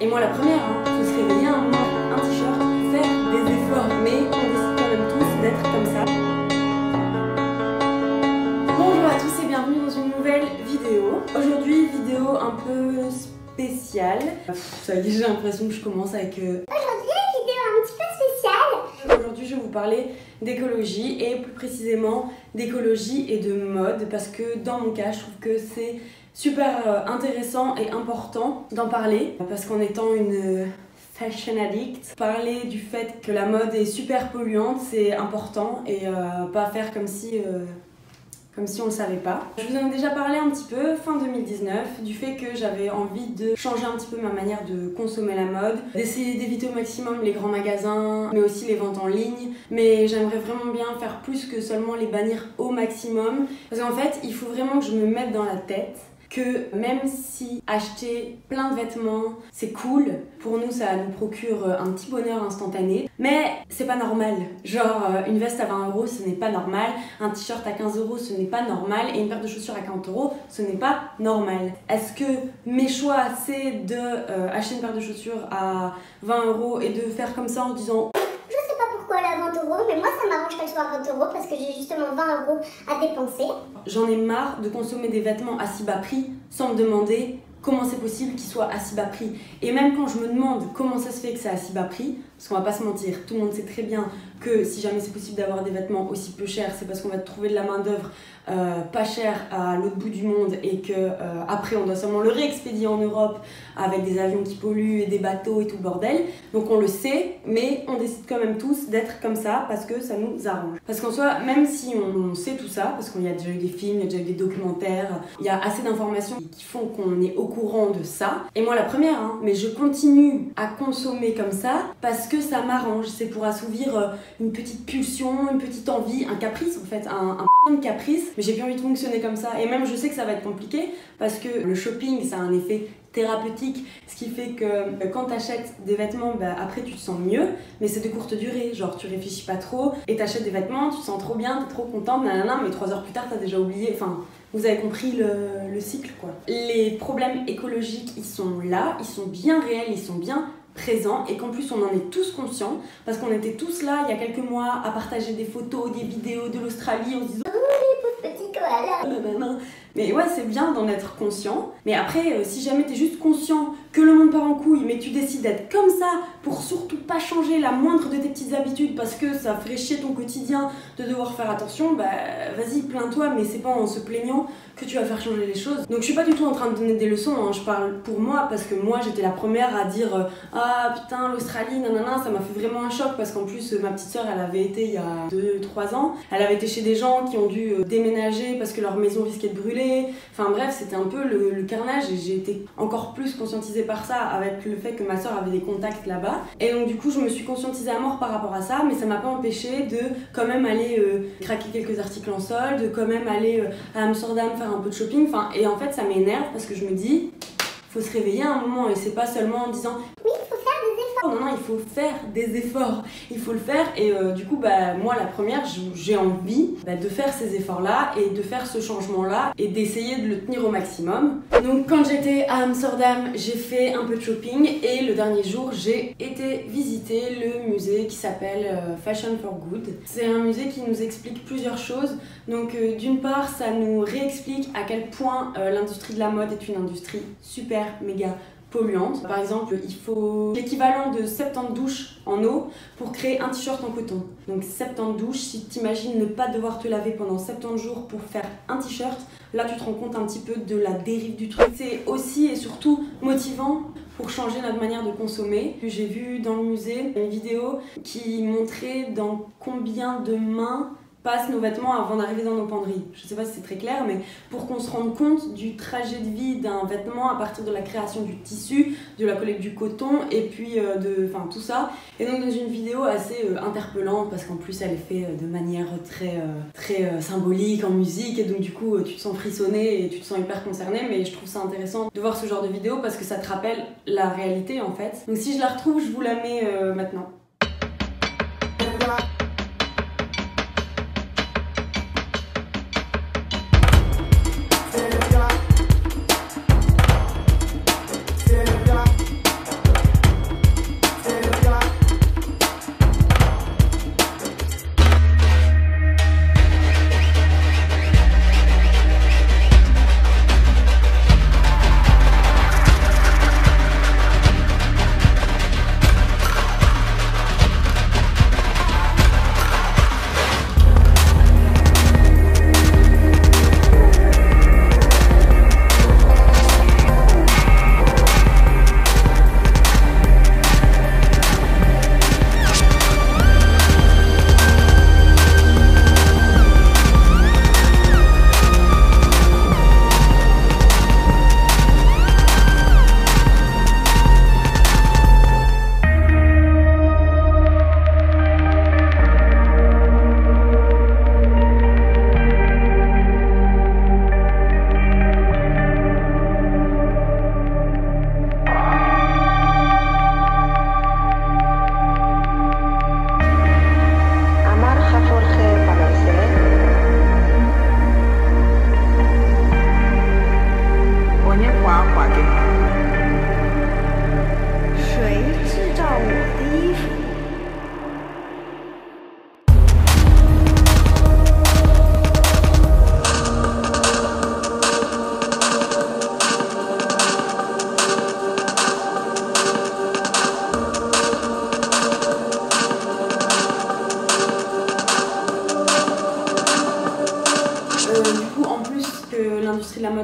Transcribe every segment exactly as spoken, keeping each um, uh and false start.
Et moi la première, hein, faut se réveiller un moment, un t-shirt, faire des efforts, mais on décide quand même tous d'être comme ça. Bonjour à tous et bienvenue dans une nouvelle vidéo. Aujourd'hui, vidéo un peu spéciale. Pff, ça y est, j'ai l'impression que je commence avec... Euh... Aujourd'hui, vidéo un petit peu spéciale. Aujourd'hui, je vais vous parler d'écologie et plus précisément d'écologie et de mode parce que dans mon cas, je trouve que c'est super intéressant et important d'en parler parce qu'en étant une fashion addict, parler du fait que la mode est super polluante, c'est important et euh, pas faire comme si... Euh, comme si on ne le savait pas. Je vous en ai déjà parlé un petit peu fin deux mille dix-neuf du fait que j'avais envie de changer un petit peu ma manière de consommer la mode, d'essayer d'éviter au maximum les grands magasins, mais aussi les ventes en ligne. Mais j'aimerais vraiment bien faire plus que seulement les bannir au maximum. Parce qu'en fait, il faut vraiment que je me mette dans la tête que même si acheter plein de vêtements c'est cool, pour nous ça nous procure un petit bonheur instantané, mais c'est pas normal. Genre une veste à vingt euros ce n'est pas normal, un t-shirt à quinze euros ce n'est pas normal et une paire de chaussures à quarante euros ce n'est pas normal. Est-ce que mes choix c'est de euh, acheter une paire de chaussures à vingt euros et de faire comme ça en disant Elle a vingt euros, mais moi ça m'arrange qu'elle soit à vingt euros parce que j'ai justement vingt euros à dépenser. J'en ai marre de consommer des vêtements à si bas prix sans me demander comment c'est possible qu'ils soient à si bas prix. Et même quand je me demande comment ça se fait que c'est à si bas prix, parce qu'on va pas se mentir, tout le monde sait très bien que si jamais c'est possible d'avoir des vêtements aussi peu chers, c'est parce qu'on va trouver de la main d'œuvre euh, pas chère à l'autre bout du monde et que euh, après on doit seulement le réexpédier en Europe avec des avions qui polluent et des bateaux et tout le bordel. Donc on le sait, mais on décide quand même tous d'être comme ça parce que ça nous arrange. Parce qu'en soi, même si on, on sait tout ça, parce qu'il y a déjà eu des films, il y a déjà eu des documentaires, il y a assez d'informations qui font qu'on est au courant de ça. Et moi la première, hein, mais je continue à consommer comme ça parce que ça m'arrange. C'est pour assouvir euh, une petite pulsion, une petite envie, un caprice en fait, un, un de caprice. Mais j'ai plus envie de fonctionner comme ça. Et même je sais que ça va être compliqué parce que le shopping, ça a un effet thérapeutique, ce qui fait que quand t'achètes des vêtements, bah, après tu te sens mieux, mais c'est de courte durée, genre tu réfléchis pas trop et t'achètes des vêtements, tu te sens trop bien, t'es trop contente, nanana, mais trois heures plus tard t'as déjà oublié, enfin vous avez compris le, le cycle quoi. Les problèmes écologiques, ils sont là, ils sont bien réels, ils sont bien présents et qu'en plus on en est tous conscients parce qu'on était tous là il y a quelques mois à partager des photos, des vidéos de l'Australie en se disant Petit koala. Mais ouais, c'est bien d'en être conscient. Mais après, euh, si jamais t'es juste conscient que le monde part en couille, mais que tu décides d'être comme ça pour surtout pas changer la moindre de tes petites habitudes parce que ça ferait chier ton quotidien de devoir faire attention, bah vas-y, plains-toi, mais c'est pas en se plaignant que tu vas faire changer les choses. Donc je suis pas du tout en train de donner des leçons, hein. Je parle pour moi parce que moi j'étais la première à dire euh, ah putain l'Australie, nanana, ça m'a fait vraiment un choc parce qu'en plus euh, ma petite soeur elle avait été il y a deux trois ans, elle avait été chez des gens qui ont dû euh, déménager parce que leur maison risquait de brûler. Enfin bref, c'était un peu le, le carnage et j'ai été encore plus conscientisée par ça avec le fait que ma soeur avait des contacts là-bas. Et donc du coup, je me suis conscientisée à mort par rapport à ça, mais ça m'a pas empêché de quand même aller euh, craquer quelques articles en solde, de quand même aller euh, à Amsterdam faire un peu de shopping. Enfin, et en fait, ça m'énerve parce que je me dis, faut se réveiller à un moment et c'est pas seulement en disant oui, il faut faire des efforts. Non, non, il faut faire des efforts, il faut le faire et euh, du coup, bah, moi la première, j'ai envie bah, de faire ces efforts-là et de faire ce changement-là et d'essayer de le tenir au maximum. Donc quand j'étais à Amsterdam, j'ai fait un peu de shopping et le dernier jour, j'ai été visiter le musée qui s'appelle euh, Fashion for Good. C'est un musée qui nous explique plusieurs choses. Donc euh, d'une part, ça nous réexplique à quel point euh, l'industrie de la mode est une industrie super, méga polluante. Par exemple, il faut l'équivalent de soixante-dix douches en eau pour créer un t-shirt en coton. Donc soixante-dix douches, si tu imagines ne pas devoir te laver pendant soixante-dix jours pour faire un t-shirt, là tu te rends compte un petit peu de la dérive du truc. C'est aussi et surtout motivant pour changer notre manière de consommer. J'ai vu dans le musée une vidéo qui montrait dans combien de mains passent nos vêtements avant d'arriver dans nos penderies. Je sais pas si c'est très clair, mais pour qu'on se rende compte du trajet de vie d'un vêtement à partir de la création du tissu, de la collecte du coton et puis euh, de, enfin tout ça. Et donc dans une vidéo assez euh, interpellante parce qu'en plus elle est faite euh, de manière très, euh, très euh, symbolique en musique et donc du coup euh, tu te sens frissonner et tu te sens hyper concerné. Mais je trouve ça intéressant de voir ce genre de vidéo parce que ça te rappelle la réalité en fait. Donc si je la retrouve, je vous la mets euh, maintenant.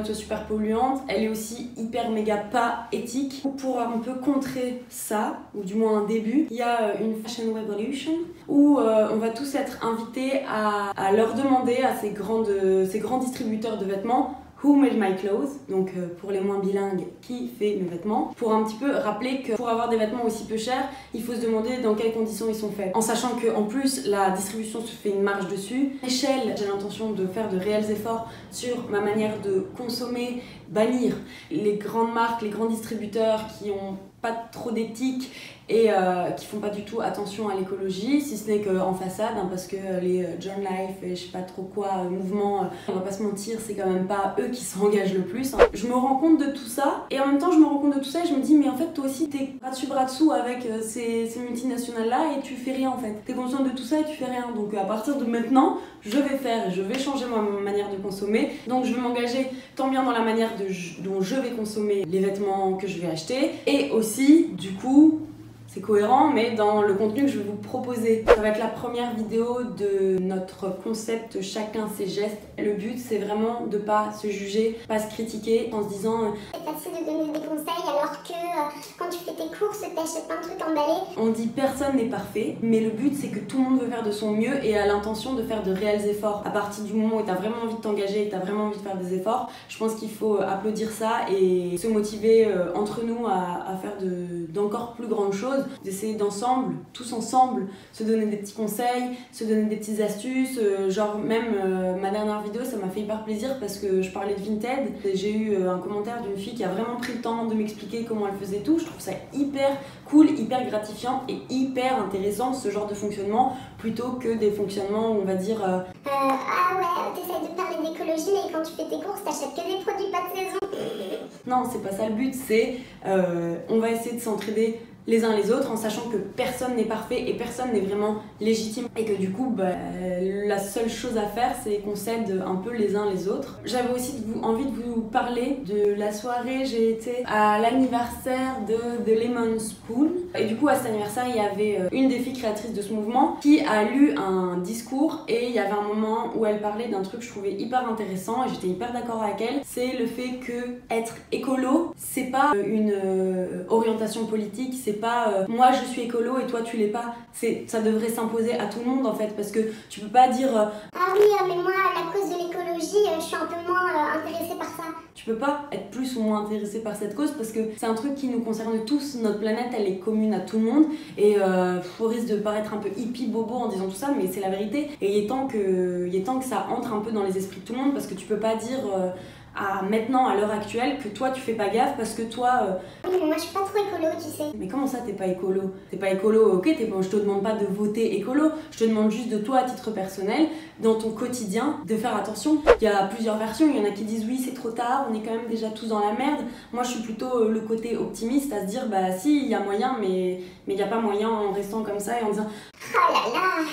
mode soit super polluante, elle est aussi hyper méga pas éthique. Pour un peu contrer ça, ou du moins un début, il y a une Fashion Revolution où euh, on va tous être invités à, à leur demander à ces, grandes, ces grands distributeurs de vêtements Who made my clothes? Donc euh, pour les moins bilingues, qui fait mes vêtements? Pour un petit peu rappeler que pour avoir des vêtements aussi peu chers, il faut se demander dans quelles conditions ils sont faits. En sachant qu'en plus, la distribution se fait une marge dessus. À l'échelle, j'ai l'intention de faire de réels efforts sur ma manière de consommer, bannir les grandes marques, les grands distributeurs qui ont pas trop d'éthique et euh, qui font pas du tout attention à l'écologie, si ce n'est qu'en façade, hein, parce que les John Life et je sais pas trop quoi, euh, mouvements, euh, on va pas se mentir, c'est quand même pas eux qui s'engagent le plus. Hein. Je me rends compte de tout ça, et en même temps je me rends compte de tout ça et je me dis mais en fait toi aussi t'es bras dessus bras dessous avec euh, ces, ces multinationales là et tu fais rien en fait. T'es conscient de tout ça et tu fais rien. Donc à partir de maintenant, je vais faire, je vais changer ma manière de consommer. Donc je vais m'engager tant bien dans la manière de, dont je vais consommer les vêtements que je vais acheter, et aussi du coup c'est cohérent, mais dans le contenu que je vais vous proposer. Ça va être la première vidéo de notre concept chacun ses gestes. Le but c'est vraiment de pas se juger, pas se critiquer en se disant euh, c'est facile de donner des conseils alors que euh, quand tu fais tes courses t'achètes plein de trucs emballés. On dit personne n'est parfait, mais le but c'est que tout le monde veut faire de son mieux et a l'intention de faire de réels efforts. À partir du moment où tu as vraiment envie de t'engager et que tu as vraiment envie de faire des efforts, je pense qu'il faut applaudir ça et se motiver euh, entre nous à, à faire de, d'encore plus grandes choses. D'essayer d'ensemble, tous ensemble, se donner des petits conseils, se donner des petites astuces, euh, genre même euh, ma dernière vidéo ça m'a fait hyper plaisir parce que je parlais de Vinted, j'ai eu euh, un commentaire d'une fille qui a vraiment pris le temps de m'expliquer comment elle faisait tout. Je trouve ça hyper cool, hyper gratifiant et hyper intéressant ce genre de fonctionnement plutôt que des fonctionnements où on va dire euh, euh, ah ouais, t'essayes de parler d'écologie mais quand tu fais tes courses t'achètes que des produits pas de saison. Non, c'est pas ça le but, c'est euh, on va essayer de s'entraider les uns les autres en sachant que personne n'est parfait et personne n'est vraiment légitime et que du coup bah, la seule chose à faire c'est qu'on s'aide un peu les uns les autres. J'avais aussi de vous, envie de vous parler de la soirée, j'ai été à l'anniversaire de The Lemon Spoon et du coup à cet anniversaire il y avait une des filles créatrices de ce mouvement qui a lu un discours et il y avait un moment où elle parlait d'un truc que je trouvais hyper intéressant et j'étais hyper d'accord avec elle. C'est le fait que être écolo c'est pas une euh, orientation politique, c'est pas euh, moi je suis écolo et toi tu l'es pas, c'est, ça devrait s'imposer à tout le monde en fait parce que tu peux pas dire euh, ah oui mais moi à la cause de l'écologie euh, je suis un peu moins euh, intéressée par ça. Tu peux pas être plus ou moins intéressé par cette cause parce que c'est un truc qui nous concerne tous, notre planète elle est commune à tout le monde et euh, au risque de paraître un peu hippie bobo en disant tout ça mais c'est la vérité et il est temps que, il est temps que ça entre un peu dans les esprits de tout le monde parce que tu peux pas dire euh, à maintenant, à l'heure actuelle, que toi tu fais pas gaffe parce que toi... Euh... Oui, mais moi je suis pas trop écolo, tu sais. Mais comment ça t'es pas écolo? T'es pas écolo, ok, t'es pas... je te demande pas de voter écolo, je te demande juste de toi à titre personnel, dans ton quotidien, de faire attention. Il y a plusieurs versions, il y en a qui disent oui c'est trop tard, on est quand même déjà tous dans la merde. Moi je suis plutôt le côté optimiste à se dire bah si, il y a moyen, mais il n'y a pas moyen en restant comme ça et en disant... Oh là là,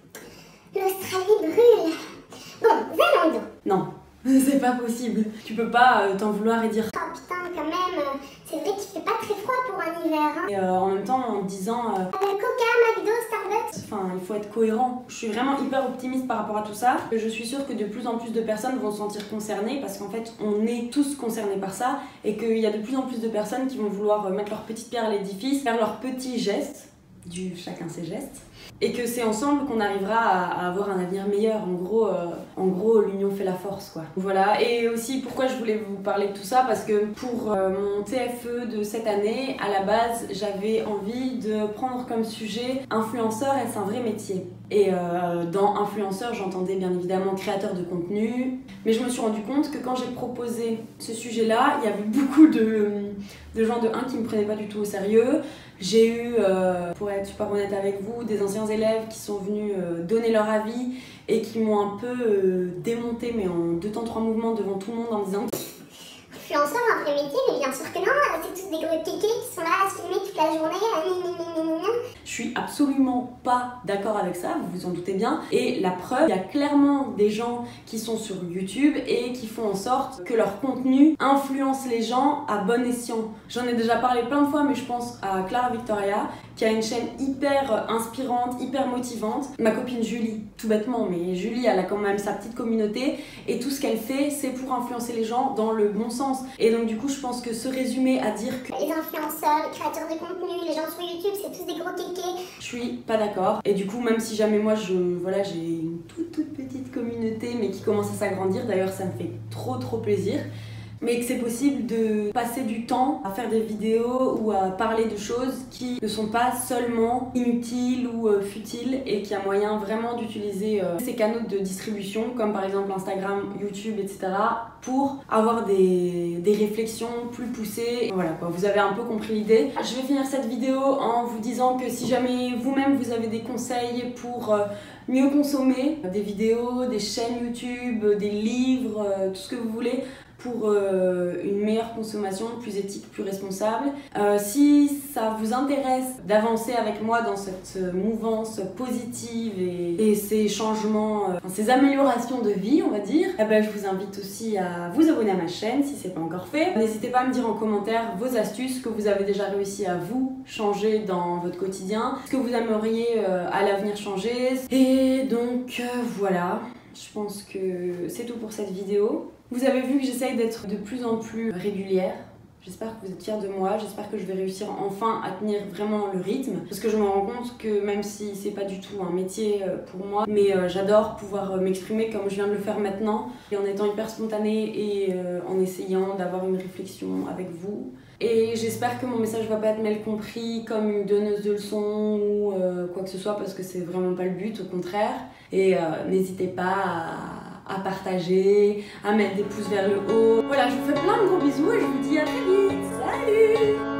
l'Australie brûle. Bon, Zalando. Non. C'est pas possible. Tu peux pas euh, t'en vouloir et dire oh putain quand même, euh, c'est vrai qu'il fait pas très froid pour un hiver hein. Et euh, en même temps en disant euh, euh, Coca, McDo, Starbucks. Enfin il faut être cohérent. Je suis vraiment hyper optimiste par rapport à tout ça. Je suis sûre que de plus en plus de personnes vont se sentir concernées parce qu'en fait on est tous concernés par ça et qu'il y a de plus en plus de personnes qui vont vouloir mettre leur petite pierre à l'édifice, faire leurs petits gestes, du chacun ses gestes. Et que c'est ensemble qu'on arrivera à, à avoir un avenir meilleur. En gros, euh, en gros, l'union fait la force, quoi. Voilà. Et aussi, pourquoi je voulais vous parler de tout ça? Parce que pour euh, mon T F E de cette année, à la base, j'avais envie de prendre comme sujet influenceur, est-ce un vrai métier? Et euh, dans influenceur, j'entendais bien évidemment créateur de contenu. Mais je me suis rendu compte que quand j'ai proposé ce sujet-là, il y avait beaucoup de, de gens de un qui me prenaient pas du tout au sérieux. J'ai eu, euh, pour être super honnête avec vous, des anciens élèves qui sont venus euh, donner leur avis et qui m'ont un peu euh, démonté, mais en deux temps trois mouvements devant tout le monde en me disant influenceur, un vrai métier, mais bien sûr que non, c'est tous des gros kékés qui sont là à se filmer toute la journée. Je suis absolument pas d'accord avec ça, vous vous en doutez bien. Et la preuve, il y a clairement des gens qui sont sur YouTube et qui font en sorte que leur contenu influence les gens à bon escient. J'en ai déjà parlé plein de fois, mais je pense à Clara Victoria, qui a une chaîne hyper inspirante, hyper motivante. Ma copine Julie, tout bêtement, mais Julie, elle a quand même sa petite communauté et tout ce qu'elle fait, c'est pour influencer les gens dans le bon sens. Et donc du coup, je pense que se résumer à dire que les influenceurs, les créateurs de contenu, les gens sur YouTube, c'est tous des gros kékés. Je suis pas d'accord. Et du coup, même si jamais moi, je voilà, j'ai une toute toute petite communauté, mais qui commence à s'agrandir, d'ailleurs, ça me fait trop trop plaisir. Mais que c'est possible de passer du temps à faire des vidéos ou à parler de choses qui ne sont pas seulement inutiles ou euh, futiles et qu'il y a moyen vraiment d'utiliser euh, ces canaux de distribution comme par exemple Instagram, YouTube, et cetera pour avoir des, des réflexions plus poussées. Voilà quoi, vous avez un peu compris l'idée. Je vais finir cette vidéo en vous disant que si jamais vous-même vous avez des conseils pour euh, mieux consommer des vidéos, des chaînes YouTube, des livres, euh, tout ce que vous voulez, pour euh, une meilleure consommation, plus éthique, plus responsable. Euh, si ça vous intéresse d'avancer avec moi dans cette mouvance positive et, et ces changements, euh, ces améliorations de vie, on va dire, eh ben, je vous invite aussi à vous abonner à ma chaîne si c'est pas encore fait. N'hésitez pas à me dire en commentaire vos astuces que vous avez déjà réussi à vous changer dans votre quotidien, ce que vous aimeriez euh, à l'avenir changer. Et donc euh, voilà, je pense que c'est tout pour cette vidéo. Vous avez vu que j'essaye d'être de plus en plus régulière. J'espère que vous êtes fiers de moi, j'espère que je vais réussir enfin à tenir vraiment le rythme. Parce que je me rends compte que même si c'est pas du tout un métier pour moi, mais euh, j'adore pouvoir m'exprimer comme je viens de le faire maintenant, et en étant hyper spontanée et euh, en essayant d'avoir une réflexion avec vous. Et j'espère que mon message va pas être mal compris comme une donneuse de leçons ou euh, quoi que ce soit, parce que c'est vraiment pas le but, au contraire. Et euh, n'hésitez pas à à partager, à mettre des pouces vers le haut. Voilà, je vous fais plein de gros bisous et je vous dis à très vite. Salut!